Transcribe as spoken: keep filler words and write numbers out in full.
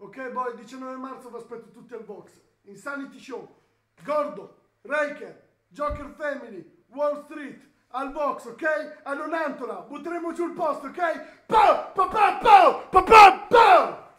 Ok, boy, diciannove marzo vi aspetto tutti al box. Insanity Show, Gordo, Raker, Joker Family, Wall Street, al box, ok? A Nonantola, butteremo giù il posto, ok? Pow! Pow! Pow! Pow! Pow! Pow!